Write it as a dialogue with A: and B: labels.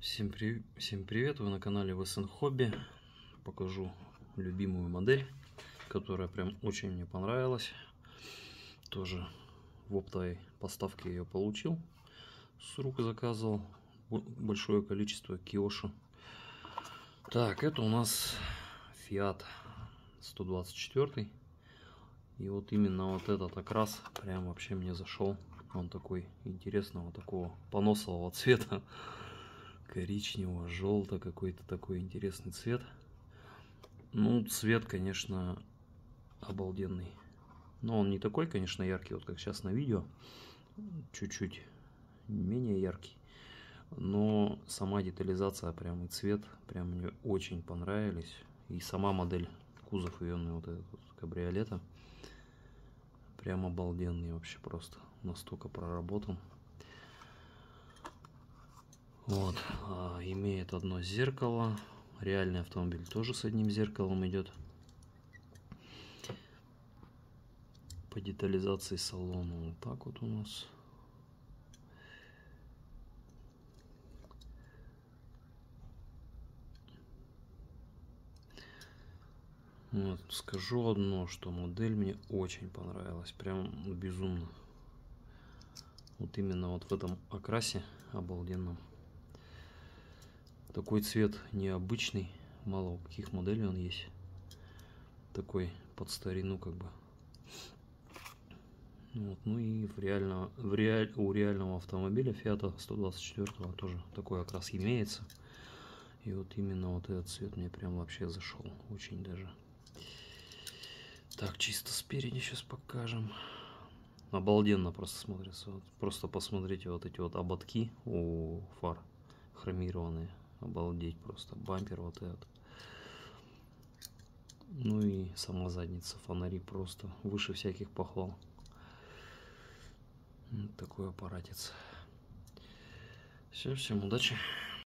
A: Всем привет, вы на канале ВСН Хобби. Покажу любимую модель, которая прям очень мне понравилась. Тоже в оптовой поставке ее получил, с рук заказывал большое количество Киоши. Так, это у нас Fiat 124. И вот именно вот этот окрас прям вообще мне зашел. Он такой интересного, такого поносового цвета. Коричневого, желтого, какой-то такой интересный цвет. Ну, цвет, конечно, обалденный. Но он не такой, конечно, яркий, вот как сейчас на видео. Чуть-чуть менее яркий. Но сама детализация, прям и цвет, прям мне очень понравились. И сама модель, кузов ее, вот этот вот кабриолета, прям обалденный вообще просто. Настолько проработан. Вот, имеет одно зеркало. Реальный автомобиль тоже с одним зеркалом идет. По детализации салона вот так вот у нас. Вот, скажу одно, что модель мне очень понравилась. Прям безумно. Вот именно вот в этом окрасе обалденном. Такой цвет необычный. Мало у каких моделей он есть. Такой под старину как бы. Вот, ну и у реального автомобиля Fiat 124 тоже такой окрас имеется. И вот именно вот этот цвет мне прям вообще зашел. Очень даже. Так, чисто спереди сейчас покажем. Обалденно просто смотрится. Вот, просто посмотрите вот эти вот ободки у фар хромированные. Обалдеть просто. Бампер вот этот. Ну и сама задница, фонари просто выше всяких похвал. Вот такой аппаратец. Все, всем удачи.